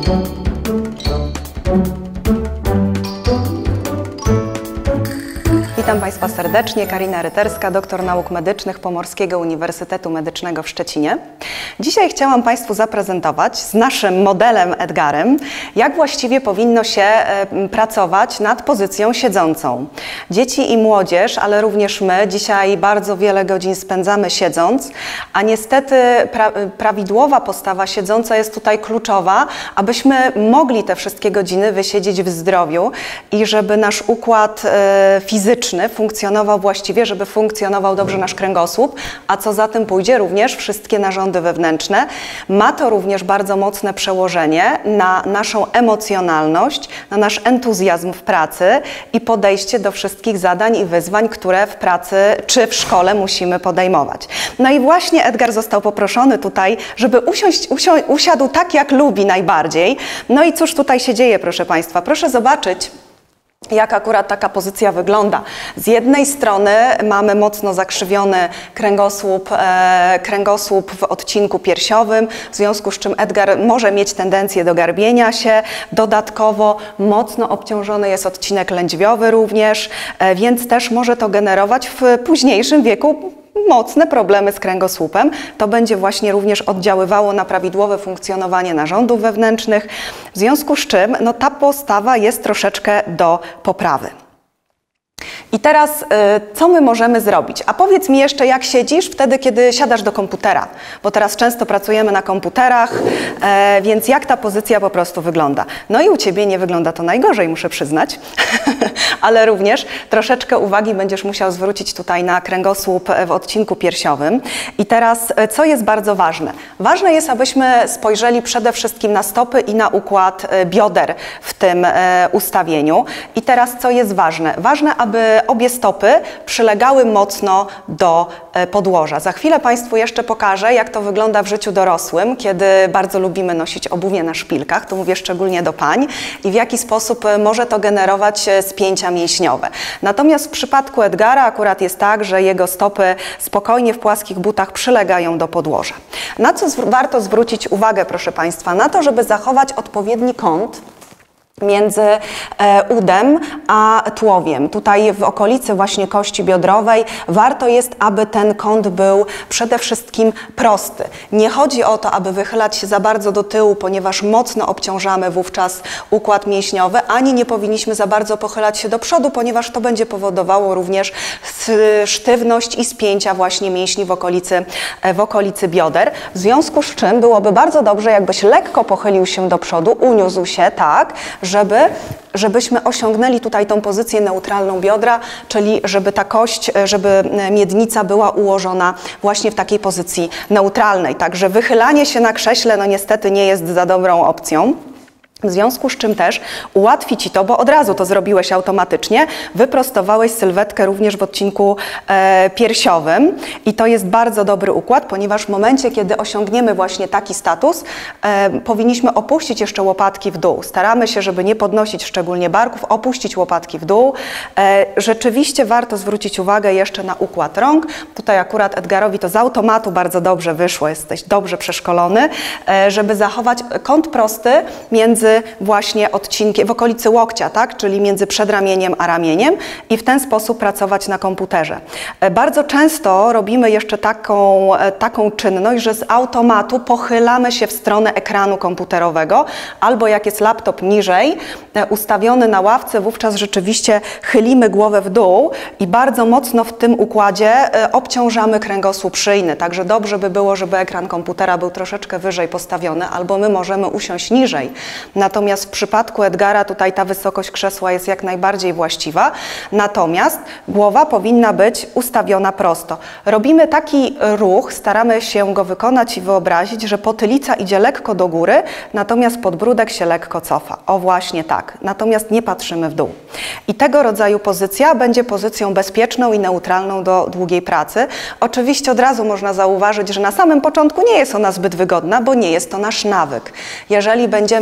Witam Państwa serdecznie, Karina Ryterska, doktor nauk medycznych Pomorskiego Uniwersytetu Medycznego w Szczecinie. Dzisiaj chciałam Państwu zaprezentować z naszym modelem Edgarem, jak właściwie powinno się pracować nad pozycją siedzącą. Dzieci i młodzież, ale również my dzisiaj bardzo wiele godzin spędzamy siedząc, a niestety prawidłowa postawa siedząca jest tutaj kluczowa, abyśmy mogli te wszystkie godziny wysiedzieć w zdrowiu i żeby nasz układ fizyczny funkcjonował właściwie, żeby funkcjonował dobrze nasz kręgosłup, a co za tym pójdzie również wszystkie narządy wewnętrzne. Ma to również bardzo mocne przełożenie na naszą emocjonalność, na nasz entuzjazm w pracy i podejście do wszystkich zadań i wyzwań, które w pracy czy w szkole musimy podejmować. No i właśnie Edgar został poproszony tutaj, żeby usiadł tak, jak lubi najbardziej. No i cóż tutaj się dzieje, proszę Państwa? Proszę zobaczyć, jak akurat taka pozycja wygląda. Z jednej strony mamy mocno zakrzywiony kręgosłup w odcinku piersiowym, w związku z czym Edgar może mieć tendencję do garbienia się. Dodatkowo mocno obciążony jest odcinek lędźwiowy również, więc też może to generować w późniejszym wieku mocne problemy z kręgosłupem. To będzie właśnie również oddziaływało na prawidłowe funkcjonowanie narządów wewnętrznych, w związku z czym no, ta postawa jest troszeczkę do poprawy. I teraz co my możemy zrobić? A powiedz mi jeszcze, jak siedzisz wtedy, kiedy siadasz do komputera, bo teraz często pracujemy na komputerach, więc jak ta pozycja po prostu wygląda? No i u Ciebie nie wygląda to najgorzej, muszę przyznać, ale również troszeczkę uwagi będziesz musiał zwrócić tutaj na kręgosłup w odcinku piersiowym. I teraz, co jest bardzo ważne? Ważne jest, abyśmy spojrzeli przede wszystkim na stopy i na układ bioder w tym ustawieniu. I teraz, co jest ważne? Ważne, aby obie stopy przylegały mocno do podłoża. Za chwilę Państwu jeszcze pokażę, jak to wygląda w życiu dorosłym, kiedy bardzo lubimy nosić obuwie na szpilkach, to mówię szczególnie do pań, i w jaki sposób może to generować spięcia mięśniowe. Natomiast w przypadku Edgara akurat jest tak, że jego stopy spokojnie w płaskich butach przylegają do podłoża. Na co warto zwrócić uwagę, proszę Państwa? Na to, żeby zachować odpowiedni kąt między udem a tułowiem. Tutaj w okolicy właśnie kości biodrowej warto jest, aby ten kąt był przede wszystkim prosty. Nie chodzi o to, aby wychylać się za bardzo do tyłu, ponieważ mocno obciążamy wówczas układ mięśniowy, ani nie powinniśmy za bardzo pochylać się do przodu, ponieważ to będzie powodowało również sztywność i spięcia właśnie mięśni w okolicy bioder. W związku z czym byłoby bardzo dobrze, jakbyś lekko pochylił się do przodu, uniósł się tak, żebyśmy osiągnęli tutaj tą pozycję neutralną biodra, czyli żeby ta kość, żeby miednica była ułożona właśnie w takiej pozycji neutralnej. Także wychylanie się na krześle no niestety nie jest za dobrą opcją. W związku z czym też ułatwi Ci to, bo od razu to zrobiłeś automatycznie, wyprostowałeś sylwetkę również w odcinku piersiowym i to jest bardzo dobry układ, ponieważ w momencie, kiedy osiągniemy właśnie taki status, powinniśmy opuścić jeszcze łopatki w dół. Staramy się, żeby nie podnosić szczególnie barków, opuścić łopatki w dół. Rzeczywiście warto zwrócić uwagę jeszcze na układ rąk. Tutaj akurat Edgarowi to z automatu bardzo dobrze wyszło, jesteś dobrze przeszkolony, żeby zachować kąt prosty między właśnie odcinkiem, w okolicy łokcia, tak? Czyli między przedramieniem a ramieniem i w ten sposób pracować na komputerze. Bardzo często robimy jeszcze taką czynność, że z automatu pochylamy się w stronę ekranu komputerowego, albo jak jest laptop niżej ustawiony na ławce, wówczas rzeczywiście chylimy głowę w dół i bardzo mocno w tym układzie obciążamy kręgosłup szyjny. Także dobrze by było, żeby ekran komputera był troszeczkę wyżej postawiony, albo my możemy usiąść niżej. Natomiast w przypadku Edgara tutaj ta wysokość krzesła jest jak najbardziej właściwa, natomiast głowa powinna być ustawiona prosto. Robimy taki ruch, staramy się go wykonać i wyobrazić, że potylica idzie lekko do góry, natomiast podbródek się lekko cofa. O właśnie tak, natomiast nie patrzymy w dół. I tego rodzaju pozycja będzie pozycją bezpieczną i neutralną do długiej pracy. Oczywiście od razu można zauważyć, że na samym początku nie jest ona zbyt wygodna, bo nie jest to nasz nawyk. Jeżeli będziemy o nią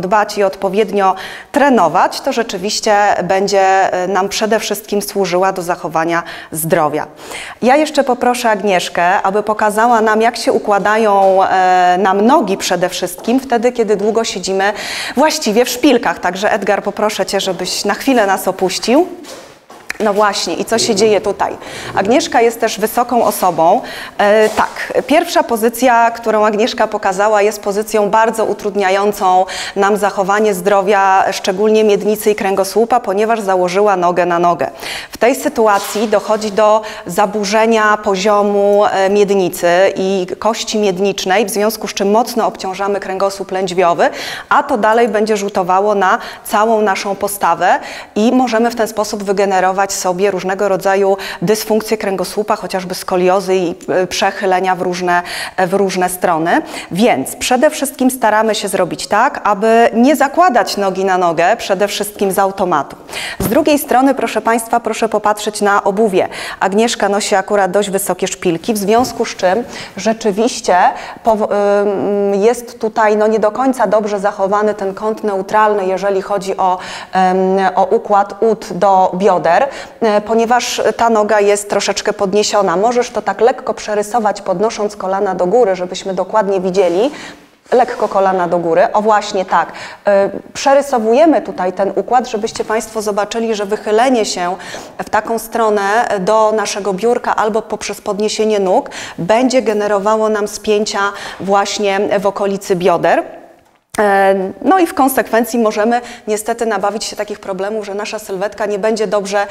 dbać i odpowiednio trenować, to rzeczywiście będzie nam przede wszystkim służyła do zachowania zdrowia. Ja jeszcze poproszę Agnieszkę, aby pokazała nam, jak się układają nam nogi przede wszystkim wtedy, kiedy długo siedzimy właściwie w szpilkach. Także Edgar, poproszę Cię, żebyś na chwilę nas opuścił. No właśnie, i co się dzieje tutaj? Agnieszka jest też wysoką osobą. Tak, pierwsza pozycja, którą Agnieszka pokazała, jest pozycją bardzo utrudniającą nam zachowanie zdrowia, szczególnie miednicy i kręgosłupa, ponieważ założyła nogę na nogę. W tej sytuacji dochodzi do zaburzenia poziomu miednicy i kości miednicznej, w związku z czym mocno obciążamy kręgosłup lędźwiowy, a to dalej będzie rzutowało na całą naszą postawę i możemy w ten sposób wygenerować sobie różnego rodzaju dysfunkcje kręgosłupa, chociażby skoliozy i przechylenia w różne strony. Więc przede wszystkim staramy się zrobić tak, aby nie zakładać nogi na nogę, przede wszystkim z automatu. Z drugiej strony, proszę Państwa, proszę popatrzeć na obuwie. Agnieszka nosi akurat dość wysokie szpilki, w związku z czym rzeczywiście jest tutaj nie do końca dobrze zachowany ten kąt neutralny, jeżeli chodzi o układ ud do bioder, ponieważ ta noga jest troszeczkę podniesiona. Możesz to tak lekko przerysować, podnosząc kolana do góry, żebyśmy dokładnie widzieli. Lekko kolana do góry. O właśnie tak. Przerysowujemy tutaj ten układ, żebyście Państwo zobaczyli, że wychylenie się w taką stronę do naszego biurka albo poprzez podniesienie nóg będzie generowało nam spięcia właśnie w okolicy bioder. No i w konsekwencji możemy niestety nabawić się takich problemów, że nasza sylwetka nie będzie dobrze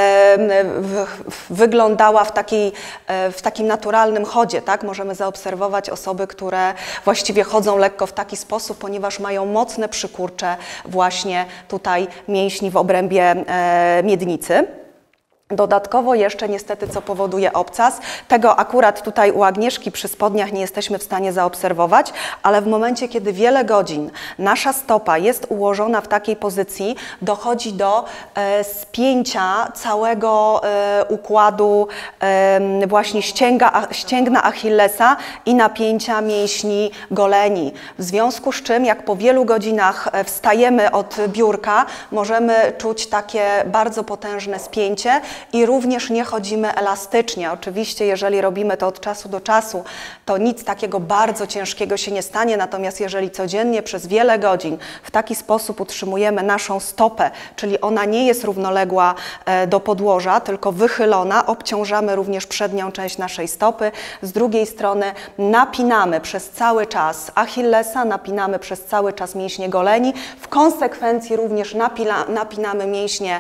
wyglądała w takim naturalnym chodzie, tak? Możemy zaobserwować osoby, które właściwie chodzą lekko w taki sposób, ponieważ mają mocne przykurcze właśnie tutaj mięśni w obrębie miednicy. Dodatkowo jeszcze niestety, co powoduje obcas, tego akurat tutaj u Agnieszki przy spodniach nie jesteśmy w stanie zaobserwować, ale w momencie, kiedy wiele godzin nasza stopa jest ułożona w takiej pozycji, dochodzi do spięcia całego układu właśnie ścięgna Achillesa i napięcia mięśni goleni. W związku z czym, jak po wielu godzinach wstajemy od biurka, możemy czuć takie bardzo potężne spięcie, i również nie chodzimy elastycznie. Oczywiście, jeżeli robimy to od czasu do czasu, to nic takiego bardzo ciężkiego się nie stanie, natomiast jeżeli codziennie przez wiele godzin w taki sposób utrzymujemy naszą stopę, czyli ona nie jest równoległa do podłoża, tylko wychylona, obciążamy również przednią część naszej stopy, z drugiej strony napinamy przez cały czas Achillesa, napinamy przez cały czas mięśnie goleni, w konsekwencji również napinamy mięśnie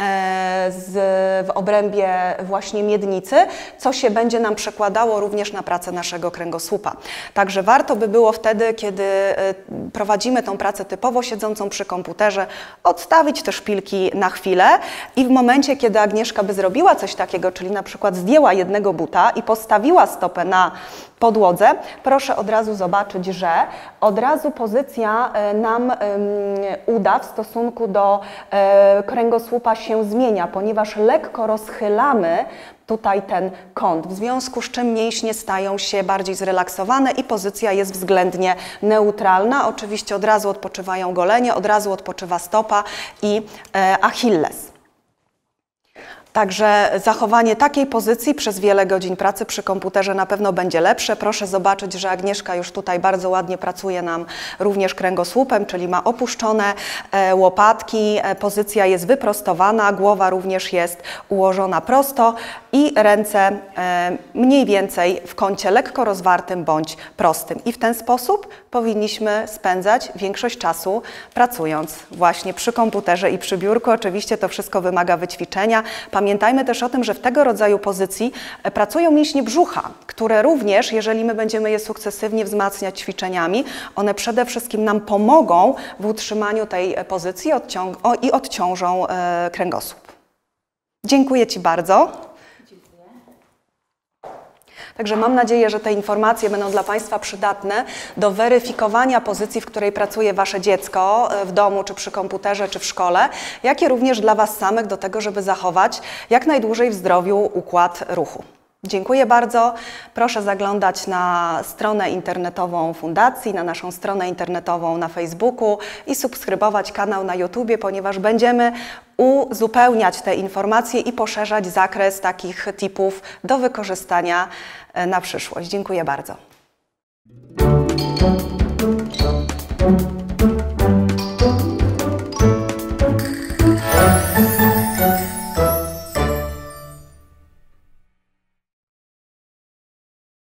w obrębie właśnie miednicy, co się będzie nam przekładało również na pracę naszego kręgosłupa. Także warto by było wtedy, kiedy prowadzimy tą pracę typowo siedzącą przy komputerze, odstawić te szpilki na chwilę i w momencie, kiedy Agnieszka by zrobiła coś takiego, czyli na przykład zdjęła jednego buta i postawiła stopę na podłodze, proszę od razu zobaczyć, że od razu pozycja nam uda w stosunku do kręgosłupa się zmienia, ponieważ lekko rozchylamy tutaj ten kąt, w związku z czym mięśnie stają się bardziej zrelaksowane i pozycja jest względnie neutralna. Oczywiście od razu odpoczywają golenie, od razu odpoczywa stopa i Achilles. Także zachowanie takiej pozycji przez wiele godzin pracy przy komputerze na pewno będzie lepsze. Proszę zobaczyć, że Agnieszka już tutaj bardzo ładnie pracuje nam również kręgosłupem, czyli ma opuszczone łopatki, pozycja jest wyprostowana, głowa również jest ułożona prosto i ręce mniej więcej w kącie lekko rozwartym bądź prostym. I w ten sposób powinniśmy spędzać większość czasu pracując właśnie przy komputerze i przy biurku. Oczywiście to wszystko wymaga wyćwiczenia. Pamiętajmy też o tym, że w tego rodzaju pozycji pracują mięśnie brzucha, które również, jeżeli my będziemy je sukcesywnie wzmacniać ćwiczeniami, one przede wszystkim nam pomogą w utrzymaniu tej pozycji i odciążą kręgosłup. Dziękuję Ci bardzo. Także mam nadzieję, że te informacje będą dla Państwa przydatne do weryfikowania pozycji, w której pracuje Wasze dziecko w domu, czy przy komputerze, czy w szkole, jak i również dla Was samych do tego, żeby zachować jak najdłużej w zdrowiu układ ruchu. Dziękuję bardzo. Proszę zaglądać na stronę internetową Fundacji, na naszą stronę internetową na Facebooku i subskrybować kanał na YouTubie, ponieważ będziemy uzupełniać te informacje i poszerzać zakres takich tipów do wykorzystania na przyszłość. Dziękuję bardzo.